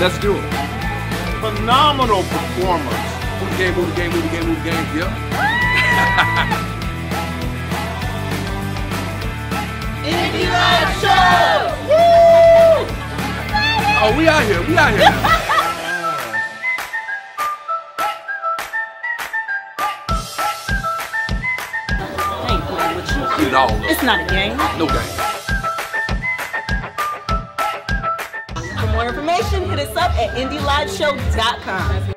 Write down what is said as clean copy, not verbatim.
Let's do it. Phenomenal performers. Move the game, move the game, move the game, move the game. Yep. Indie Live Show! Woo! Oh, we out here. We out here. I ain't playing with you. No. It's not a game. No game. For more information, hit us up at IndieLiveShow.com.